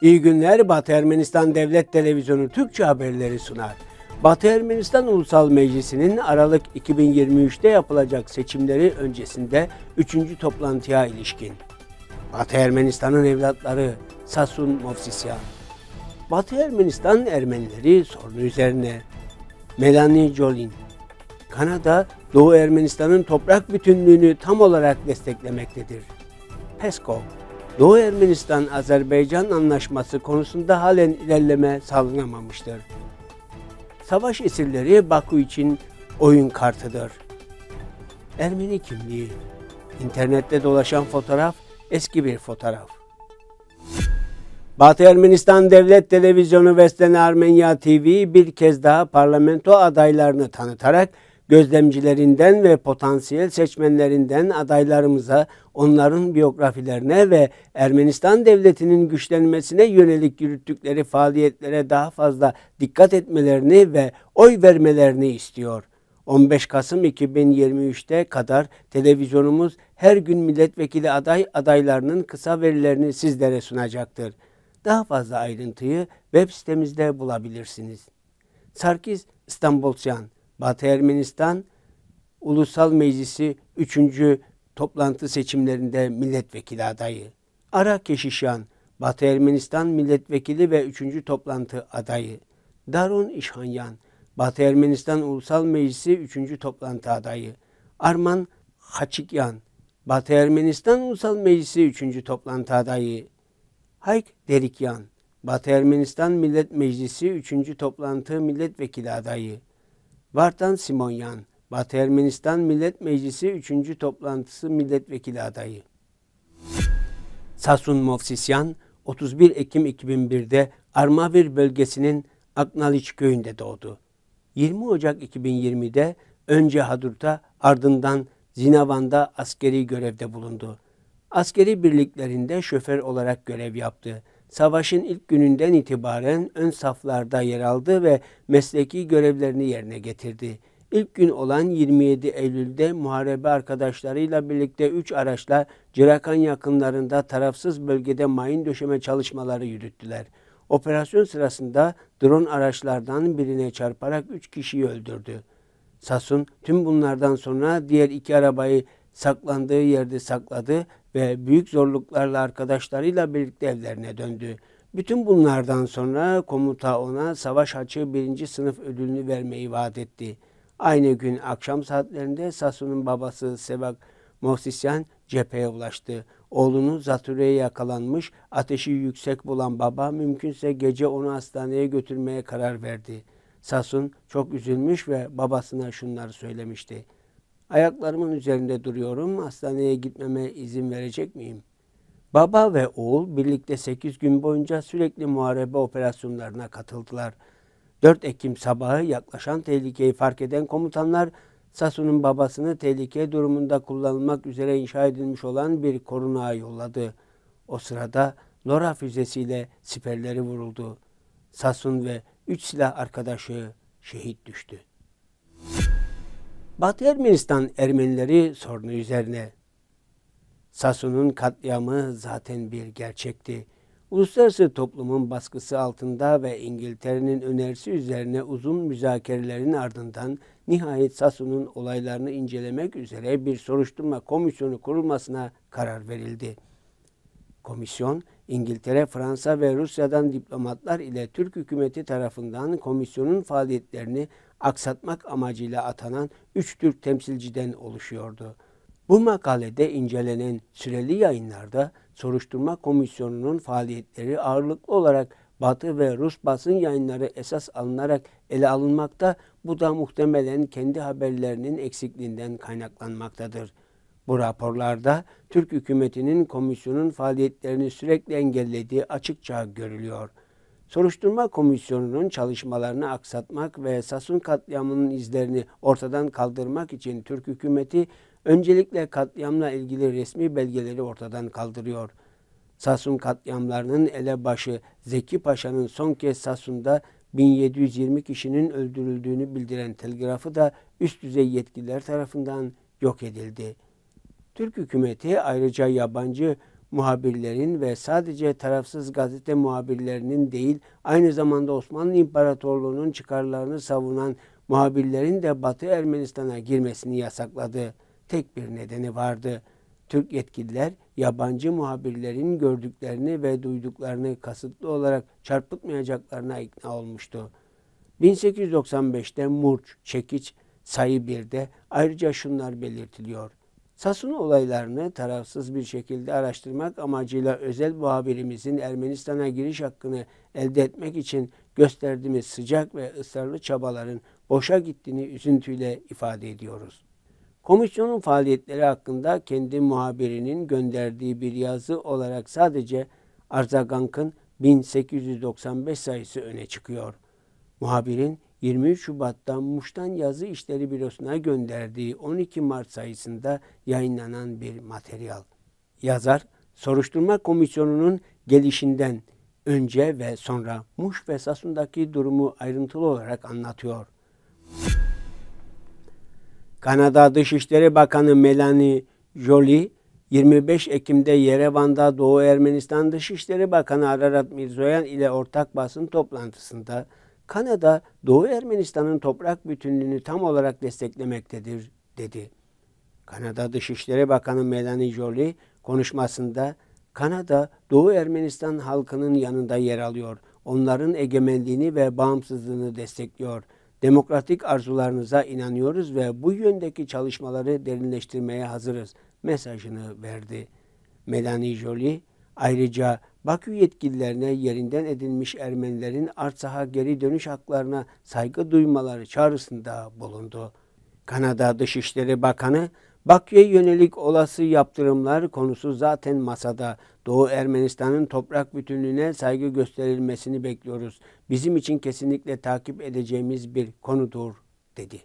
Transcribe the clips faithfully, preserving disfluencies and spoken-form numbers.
İyi günler, Batı Ermenistan Devlet Televizyonu Türkçe haberleri sunar. Batı Ermenistan Ulusal Meclisi'nin Aralık iki bin yirmi üç'te yapılacak seçimleri öncesinde üçüncü toplantıya ilişkin. Batı Ermenistan'ın evlatları Sasun Movsisyan. Batı Ermenistan Ermenileri sorunu üzerine. Melanie Jolin. Kanada, Doğu Ermenistan'ın toprak bütünlüğünü tam olarak desteklemektedir. Peskov. Doğu Ermenistan-Azerbaycan anlaşması konusunda halen ilerleme sağlanamamıştır. Savaş esirleri Baku için oyun kartıdır. Ermeni kimliği. İnternette dolaşan fotoğraf eski bir fotoğraf. Batı Ermenistan Devlet Televizyonu Veslen Armenya T V bir kez daha parlamento adaylarını tanıtarak gözlemcilerinden ve potansiyel seçmenlerinden adaylarımıza, onların biyografilerine ve Ermenistan devletinin güçlenmesine yönelik yürüttükleri faaliyetlere daha fazla dikkat etmelerini ve oy vermelerini istiyor. on beş Kasım iki bin yirmi üç'te kadar televizyonumuz her gün milletvekili aday adaylarının kısa verilerini sizlere sunacaktır. Daha fazla ayrıntıyı web sitemizde bulabilirsiniz. Sarkis İstanbulsyan, Batı Ermenistan Ulusal Meclisi üçüncü toplantı seçimlerinde milletvekili adayı. Ara Keşişyan, Batı Ermenistan milletvekili ve üçüncü toplantı adayı. Darun İşhanyan, Batı Ermenistan Ulusal Meclisi üçüncü toplantı adayı. Arman Haçikyan, Batı Ermenistan Ulusal Meclisi üçüncü toplantı adayı. Hayk Derikyan, Batı Ermenistan Millet Meclisi üçüncü toplantı milletvekili adayı. Vartan Simonyan, Batı Ermenistan Millet Meclisi üçüncü toplantısı milletvekili adayı. Sasun Movsisyan, otuz bir Ekim iki bin bir'de Armavir bölgesinin Aknaliç köyünde doğdu. yirmi Ocak iki bin yirmi'de önce Hadrut'a, ardından Zinavan'da askeri görevde bulundu. Askeri birliklerinde şoför olarak görev yaptı. Savaşın ilk gününden itibaren ön saflarda yer aldı ve mesleki görevlerini yerine getirdi. İlk gün olan yirmi yedi Eylül'de muharebe arkadaşlarıyla birlikte üç araçla Cirakan yakınlarında tarafsız bölgede mayın döşeme çalışmaları yürüttüler. Operasyon sırasında drone araçlardan birine çarparak üç kişiyi öldürdü. Sasun tüm bunlardan sonra diğer iki arabayı saklandığı yerde sakladı ve büyük zorluklarla arkadaşlarıyla birlikte evlerine döndü. Bütün bunlardan sonra komuta ona savaş açığı birinci sınıf ödülünü vermeyi vaat etti. Aynı gün akşam saatlerinde Sasun'un babası Sevak Movsisyan cepheye ulaştı. Oğlunu zatürreye yakalanmış, ateşi yüksek bulan baba mümkünse gece onu hastaneye götürmeye karar verdi. Sasun çok üzülmüş ve babasına şunları söylemişti. Ayaklarımın üzerinde duruyorum, hastaneye gitmeme izin verecek miyim? Baba ve oğul birlikte sekiz gün boyunca sürekli muharebe operasyonlarına katıldılar. dört Ekim sabahı yaklaşan tehlikeyi fark eden komutanlar Sasun'un babasını tehlike durumunda kullanılmak üzere inşa edilmiş olan bir korunağa yolladı. O sırada Lora füzesiyle siperleri vuruldu. Sasun ve üç silah arkadaşı şehit düştü. Batı Ermenistan Ermenileri sorunu üzerine. Sasun'un katliamı zaten bir gerçekti. Uluslararası toplumun baskısı altında ve İngiltere'nin önerisi üzerine uzun müzakerelerin ardından nihayet Sasun'un olaylarını incelemek üzere bir soruşturma komisyonu kurulmasına karar verildi. Komisyon, İngiltere, Fransa ve Rusya'dan diplomatlar ile Türk hükümeti tarafından komisyonun faaliyetlerini aksatmak amacıyla atanan üç Türk temsilciden oluşuyordu. Bu makalede incelenen süreli yayınlarda soruşturma komisyonunun faaliyetleri ağırlıklı olarak Batı ve Rus basın yayınları esas alınarak ele alınmakta, bu da muhtemelen kendi haberlerinin eksikliğinden kaynaklanmaktadır. Bu raporlarda Türk hükümetinin komisyonun faaliyetlerini sürekli engellediği açıkça görülüyor. Soruşturma komisyonunun çalışmalarını aksatmak ve Sasun katliamının izlerini ortadan kaldırmak için Türk hükümeti öncelikle katliamla ilgili resmi belgeleri ortadan kaldırıyor. Sasun katliamlarının elebaşı Zeki Paşa'nın son kez Sasun'da bin yedi yüz yirmi kişinin öldürüldüğünü bildiren telgrafı da üst düzey yetkililer tarafından yok edildi. Türk hükümeti ayrıca yabancı muhabirlerin ve sadece tarafsız gazete muhabirlerinin değil, aynı zamanda Osmanlı İmparatorluğu'nun çıkarlarını savunan muhabirlerin de Batı Ermenistan'a girmesini yasakladı. Tek bir nedeni vardı. Türk yetkililer yabancı muhabirlerin gördüklerini ve duyduklarını kasıtlı olarak çarpıtmayacaklarına ikna olmuştu. bin sekiz yüz doksan beşte Murç, Çekiç, sayı birde ayrıca şunlar belirtiliyor. Sasuni olaylarını tarafsız bir şekilde araştırmak amacıyla özel muhabirimizin Ermenistan'a giriş hakkını elde etmek için gösterdiğimiz sıcak ve ısrarlı çabaların boşa gittiğini üzüntüyle ifade ediyoruz. Komisyonun faaliyetleri hakkında kendi muhabirinin gönderdiği bir yazı olarak sadece Arzagank'ın bin sekiz yüz doksan beş sayısı öne çıkıyor. Muhabirin yirmi üç Şubat'ta Muş'tan Yazı İşleri Bürosu'na gönderdiği on iki Mart sayısında yayınlanan bir materyal. Yazar, soruşturma komisyonunun gelişinden önce ve sonra Muş ve Sasun'daki durumu ayrıntılı olarak anlatıyor. Kanada Dışişleri Bakanı Melanie Joly, yirmi beş Ekim'de Yerevan'da Doğu Ermenistan Dışişleri Bakanı Ararat Mirzoyan ile ortak basın toplantısında Kanada, Doğu Ermenistan'ın toprak bütünlüğünü tam olarak desteklemektedir, dedi. Kanada Dışişleri Bakanı Melanie Joly konuşmasında, Kanada, Doğu Ermenistan halkının yanında yer alıyor, onların egemenliğini ve bağımsızlığını destekliyor. Demokratik arzularınıza inanıyoruz ve bu yöndeki çalışmaları derinleştirmeye hazırız mesajını verdi. Melanie Joly ayrıca Bakü yetkililerine yerinden edilmiş Ermenilerin Artsak'a geri dönüş haklarına saygı duymaları çağrısında bulundu. Kanada Dışişleri Bakanı, Bakü'ye yönelik olası yaptırımlar konusu zaten masada. Doğu Ermenistan'ın toprak bütünlüğüne saygı gösterilmesini bekliyoruz. Bizim için kesinlikle takip edeceğimiz bir konudur, dedi.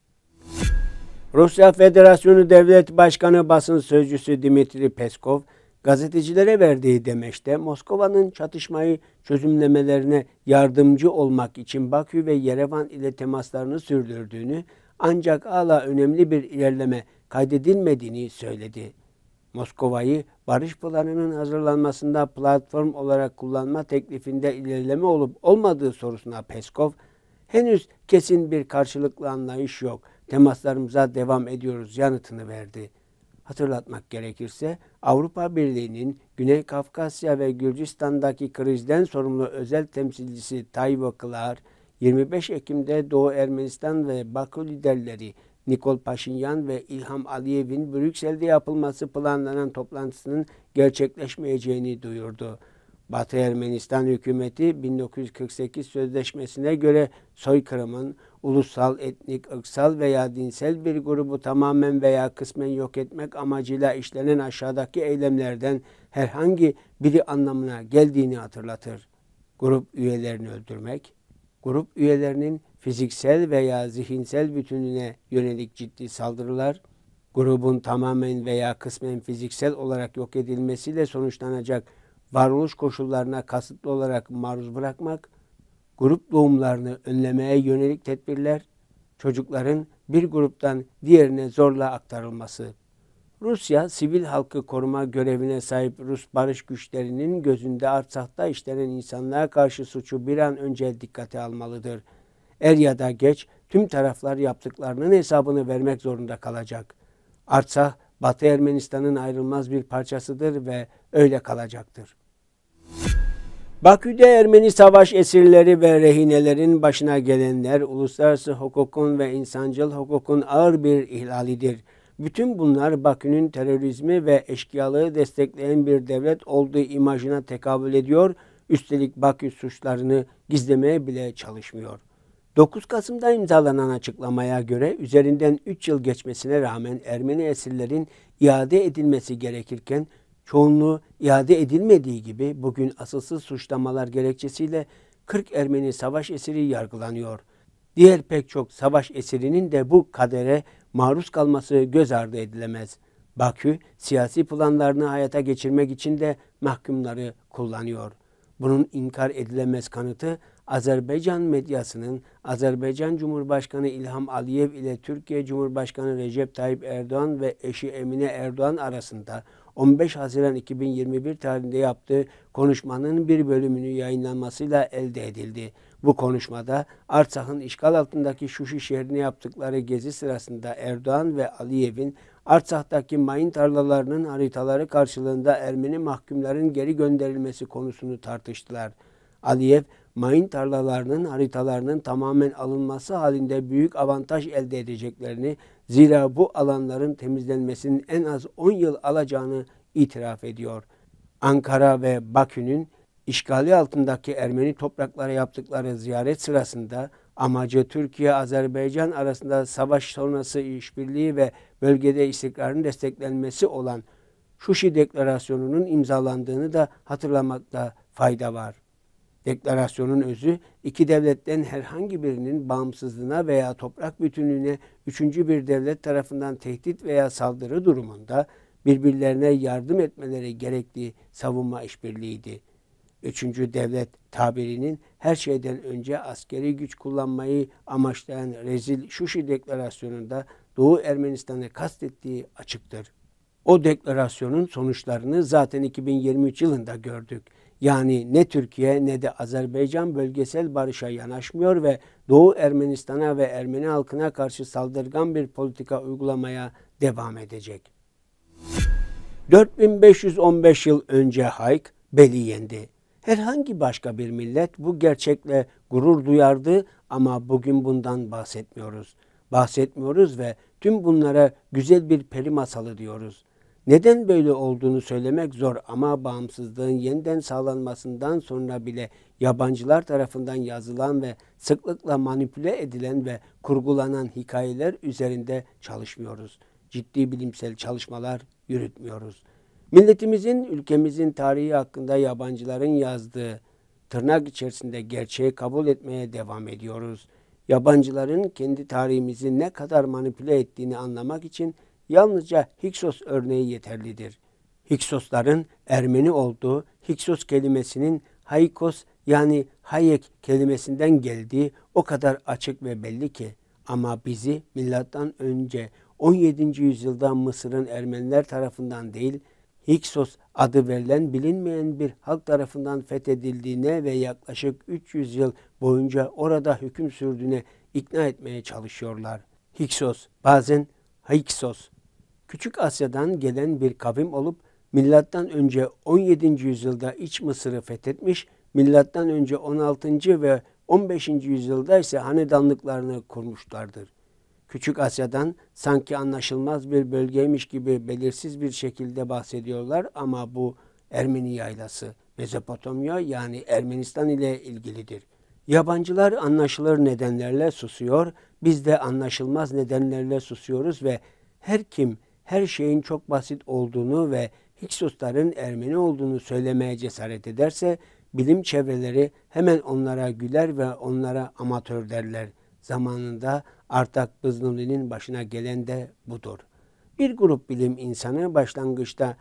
Rusya Federasyonu Devlet Başkanı basın sözcüsü Dmitri Peskov, gazetecilere verdiği demeçte Moskova'nın çatışmayı çözümlemelerine yardımcı olmak için Bakü ve Yerevan ile temaslarını sürdürdüğünü, ancak hala önemli bir ilerleme kaydedilmediğini söyledi. Moskova'yı barış planının hazırlanmasında platform olarak kullanma teklifinde ilerleme olup olmadığı sorusuna Peskov, henüz kesin bir karşılıklı anlayış yok, temaslarımıza devam ediyoruz yanıtını verdi. Hatırlatmak gerekirse Avrupa Birliği'nin Güney Kafkasya ve Gürcistan'daki krizden sorumlu özel temsilcisi Tayvo Klar, yirmi beş Ekim'de Doğu Ermenistan ve Bakü liderleri Nikol Paşinyan ve İlham Aliyev'in Brüksel'de yapılması planlanan toplantısının gerçekleşmeyeceğini duyurdu. Batı Ermenistan hükümeti bin dokuz yüz kırk sekiz sözleşmesine göre soykırımın ulusal, etnik, ırksal veya dinsel bir grubu tamamen veya kısmen yok etmek amacıyla işlenen aşağıdaki eylemlerden herhangi biri anlamına geldiğini hatırlatır. Grup üyelerini öldürmek, grup üyelerinin fiziksel veya zihinsel bütünlüğüne yönelik ciddi saldırılar, grubun tamamen veya kısmen fiziksel olarak yok edilmesiyle sonuçlanacak varoluş koşullarına kasıtlı olarak maruz bırakmak, grup doğumlarını önlemeye yönelik tedbirler, çocukların bir gruptan diğerine zorla aktarılması. Rusya, sivil halkı koruma görevine sahip Rus barış güçlerinin gözünde Artsak'ta işlenen insanlığa karşı suçu bir an önce dikkate almalıdır. Er ya da geç tüm taraflar yaptıklarının hesabını vermek zorunda kalacak. Artsak, Batı Ermenistan'ın ayrılmaz bir parçasıdır ve öyle kalacaktır. Bakü'de Ermeni savaş esirleri ve rehinelerin başına gelenler uluslararası hukukun ve insancıl hukukun ağır bir ihlalidir. Bütün bunlar Bakü'nün terörizmi ve eşkıyalığı destekleyen bir devlet olduğu imajına tekabül ediyor, üstelik Bakü suçlarını gizlemeye bile çalışmıyor. dokuz Kasım'da imzalanan açıklamaya göre üzerinden üç yıl geçmesine rağmen Ermeni esirlerin iade edilmesi gerekirken çoğunluğu iade edilmediği gibi bugün asılsız suçlamalar gerekçesiyle kırk Ermeni savaş esiri yargılanıyor. Diğer pek çok savaş esirinin de bu kadere maruz kalması göz ardı edilemez. Bakü siyasi planlarını hayata geçirmek için de mahkumları kullanıyor. Bunun inkar edilemez kanıtı Azerbaycan medyasının Azerbaycan Cumhurbaşkanı İlham Aliyev ile Türkiye Cumhurbaşkanı Recep Tayyip Erdoğan ve eşi Emine Erdoğan arasında on beş Haziran iki bin yirmi bir tarihinde yaptığı konuşmanın bir bölümünü yayınlanmasıyla elde edildi. Bu konuşmada Artsak'ın işgal altındaki Şuşi şehrine yaptıkları gezi sırasında Erdoğan ve Aliyev'in Artsak'taki mayın tarlalarının haritaları karşılığında Ermeni mahkumların geri gönderilmesi konusunu tartıştılar. Aliyev, mayın tarlalarının haritalarının tamamen alınması halinde büyük avantaj elde edeceklerini, zira bu alanların temizlenmesinin en az on yıl alacağını itiraf ediyor. Ankara ve Bakü'nün işgali altındaki Ermeni topraklara yaptıkları ziyaret sırasında amacı Türkiye-Azerbaycan arasında savaş sonrası işbirliği ve bölgede istikrarın desteklenmesi olan Şuşi Deklarasyonu'nun imzalandığını da hatırlamakta fayda var. Deklarasyonun özü, iki devletten herhangi birinin bağımsızlığına veya toprak bütünlüğüne üçüncü bir devlet tarafından tehdit veya saldırı durumunda birbirlerine yardım etmeleri gerektiği savunma işbirliğiydi. Üçüncü devlet tabirinin her şeyden önce askeri güç kullanmayı amaçlayan rezil Şuşi Deklarasyonu'nda Doğu Ermenistan'ı kastettiği açıktır. O deklarasyonun sonuçlarını zaten iki bin yirmi üç yılında gördük. Yani ne Türkiye ne de Azerbaycan bölgesel barışa yanaşmıyor ve Doğu Ermenistan'a ve Ermeni halkına karşı saldırgan bir politika uygulamaya devam edecek. dört bin beş yüz on beş yıl önce Hayk Beli yendi. Herhangi başka bir millet bu gerçekle gurur duyardı ama bugün bundan bahsetmiyoruz. Bahsetmiyoruz ve tüm bunlara güzel bir peri masalı diyoruz. Neden böyle olduğunu söylemek zor ama bağımsızlığın yeniden sağlanmasından sonra bile yabancılar tarafından yazılan ve sıklıkla manipüle edilen ve kurgulanan hikayeler üzerinde çalışmıyoruz. Ciddi bilimsel çalışmalar yürütmüyoruz. Milletimizin, ülkemizin tarihi hakkında yabancıların yazdığı tırnak içerisinde gerçeği kabul etmeye devam ediyoruz. Yabancıların kendi tarihimizi ne kadar manipüle ettiğini anlamak için yalnızca Hyksos örneği yeterlidir. Hyksosların Ermeni olduğu, Hyksos kelimesinin Haykos yani Hayek kelimesinden geldiği o kadar açık ve belli ki. Ama bizi milattan önce on yedinci yüzyılda Mısır'ın Ermeniler tarafından değil, Hyksos adı verilen bilinmeyen bir halk tarafından fethedildiğine ve yaklaşık üç yüz yıl boyunca orada hüküm sürdüğüne ikna etmeye çalışıyorlar. Hyksos, bazen Hyksos, Küçük Asya'dan gelen bir kavim olup milattan önce on yedinci yüzyılda İç Mısır'ı fethetmiş, milattan önce on altıncı ve on beşinci yüzyılda ise hanedanlıklarını kurmuşlardır. Küçük Asya'dan sanki anlaşılmaz bir bölgeymiş gibi belirsiz bir şekilde bahsediyorlar ama bu Ermeni yaylası, Mezopotamya yani Ermenistan ile ilgilidir. Yabancılar anlaşılır nedenlerle susuyor, biz de anlaşılmaz nedenlerle susuyoruz ve her kim her şeyin çok basit olduğunu ve Hyksosların Ermeni olduğunu söylemeye cesaret ederse bilim çevreleri hemen onlara güler ve onlara amatör derler. Zamanında Artak Bızlıni'nin başına gelen de budur. Bir grup bilim insanı başlangıçta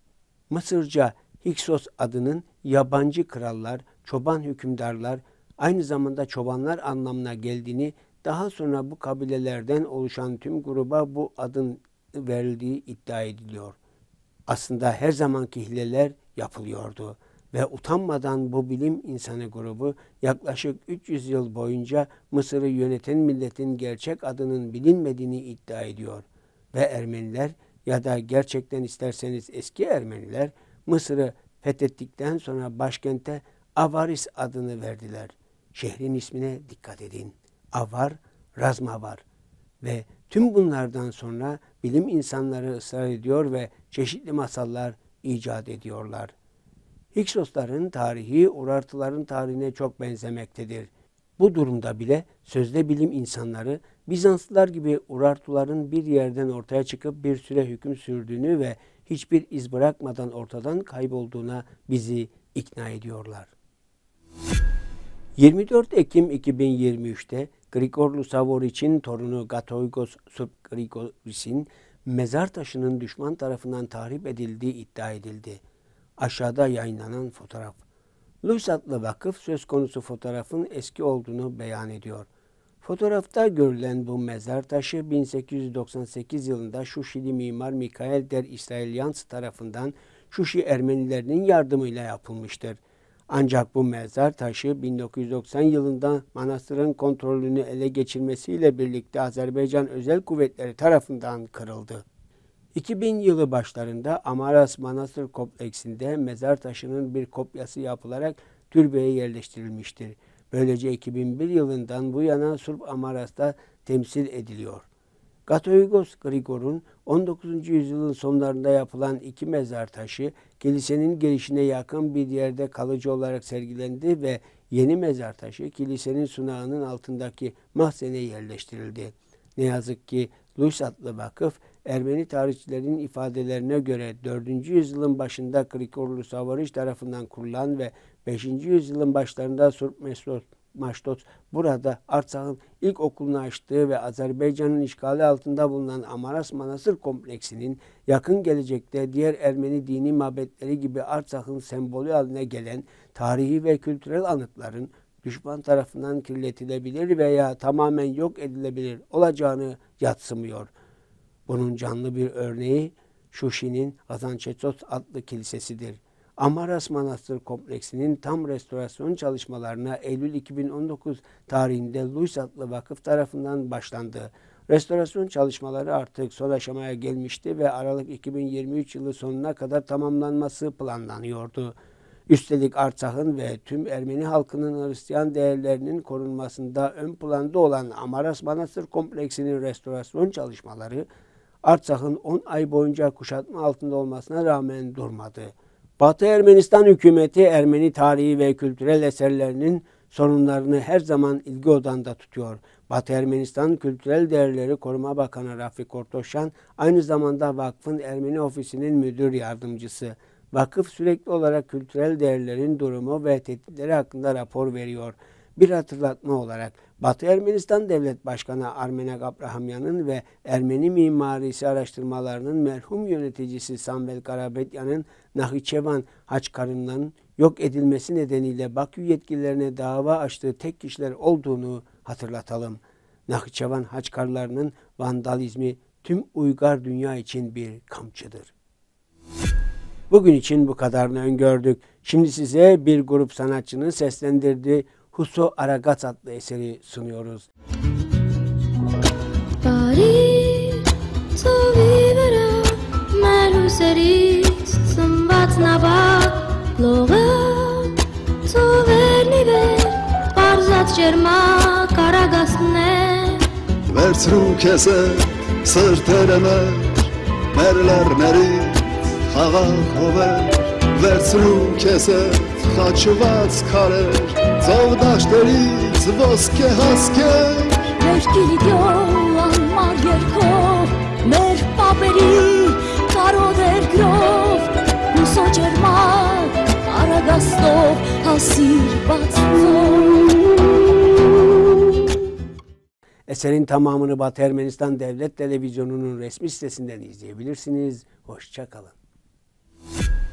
Mısırca Hyksos adının yabancı krallar, çoban hükümdarlar, aynı zamanda çobanlar anlamına geldiğini, daha sonra bu kabilelerden oluşan tüm gruba bu adın verildiği iddia ediliyor. Aslında her zamanki hileler yapılıyordu ve utanmadan bu bilim insanı grubu yaklaşık üç yüz yıl boyunca Mısır'ı yöneten milletin gerçek adının bilinmediğini iddia ediyor. Ve Ermeniler ya da gerçekten isterseniz eski Ermeniler Mısır'ı fethettikten sonra başkente Avaris adını verdiler. Şehrin ismine dikkat edin. Avar, Razmavar. Ve tüm bunlardan sonra bilim insanları ısrar ediyor ve çeşitli masallar icat ediyorlar. Hyksosların tarihi Urartuların tarihine çok benzemektedir. Bu durumda bile sözde bilim insanları Bizanslılar gibi Urartuların bir yerden ortaya çıkıp bir süre hüküm sürdüğünü ve hiçbir iz bırakmadan ortadan kaybolduğuna bizi ikna ediyorlar. yirmi dört Ekim iki bin yirmi üç'te Grigor Lusavoriç'in torunu Gatoygos Subgrigoris'in mezar taşının düşman tarafından tahrip edildiği iddia edildi. Aşağıda yayınlanan fotoğraf. Lus adlı vakıf söz konusu fotoğrafın eski olduğunu beyan ediyor. Fotoğrafta görülen bu mezar taşı bin sekiz yüz doksan sekiz yılında Şuşili mimar Mikhail der İsraelyans tarafından Şuşi Ermenilerinin yardımıyla yapılmıştır. Ancak bu mezar taşı bin dokuz yüz doksan yılında manastırın kontrolünü ele geçirmesiyle birlikte Azerbaycan Özel Kuvvetleri tarafından kırıldı. iki bin yılı başlarında Amaras Manastır Kompleksinde mezar taşının bir kopyası yapılarak türbeye yerleştirilmiştir. Böylece iki bin bir yılından bu yana Surp Amaras'ta temsil ediliyor. Katolikos Grigor'un on dokuzuncu yüzyılın sonlarında yapılan iki mezar taşı kilisenin girişine yakın bir yerde kalıcı olarak sergilendi ve yeni mezar taşı kilisenin sunağının altındaki mahzene yerleştirildi. Ne yazık ki Lus adlı vakıf Ermeni tarihçilerin ifadelerine göre dördüncü yüzyılın başında Grigorlu Savarış tarafından kurulan ve beşinci yüzyılın başlarında Surp Mesut Maştot burada Artsak'ın ilk okulunu açtığı ve Azerbaycan'ın işgali altında bulunan Amaras Manastır Kompleksinin yakın gelecekte diğer Ermeni dini mabetleri gibi Artsak'ın sembolü haline gelen tarihi ve kültürel anıtların düşman tarafından kirletilebilir veya tamamen yok edilebilir olacağını yadsımıyor. Bunun canlı bir örneği Şuşi'nin Kazançeçot adlı kilisesidir. Amaras Manastır Kompleksinin tam restorasyon çalışmalarına Eylül iki bin on dokuz tarihinde Lus adlı vakıf tarafından başlandı. Restorasyon çalışmaları artık son aşamaya gelmişti ve Aralık iki bin yirmi üç yılı sonuna kadar tamamlanması planlanıyordu. Üstelik Artsak'ın ve tüm Ermeni halkının Hristiyan değerlerinin korunmasında ön planda olan Amaras Manastır Kompleksinin restorasyon çalışmaları Artsak'ın on ay boyunca kuşatma altında olmasına rağmen durmadı. Batı Ermenistan hükümeti Ermeni tarihi ve kültürel eserlerinin sorunlarını her zaman ilgi odağında tutuyor. Batı Ermenistan Kültürel Değerleri Koruma Bakanı Rafik Ortoşan aynı zamanda vakfın Ermeni ofisinin müdür yardımcısı. Vakıf sürekli olarak kültürel değerlerin durumu ve tehditleri hakkında rapor veriyor. Bir hatırlatma olarak Batı Ermenistan Devlet Başkanı Armenak Abrahamyan'ın ve Ermeni mimarisi araştırmalarının merhum yöneticisi Samvel Karabetyan'ın Nakhiçevan Haçkarı'nın yok edilmesi nedeniyle Bakü yetkililerine dava açtığı tek kişiler olduğunu hatırlatalım. Nakhiçevan Haçkarlarının vandalizmi tüm uygar dünya için bir kamçıdır. Bugün için bu kadarını öngördük. Şimdi size bir grup sanatçının seslendirdiği Huso Aragats adlı eseri sunuyoruz. Վերցրու քեզ սրտերը մեր մեր լեռներից խաղաղ հովեր վերցրու քեզ խաչված քարեր ծով դաշտերից ոսկե հասկեր մեր գիդյոն անմար երկով մեր պապերի կարոդեր գրով հուսո ջերմակ Արագաստով հասիր բացվող. Eserin tamamını Batı Ermenistan Devlet Televizyonu'nun resmi sitesinden izleyebilirsiniz. Hoşça kalın.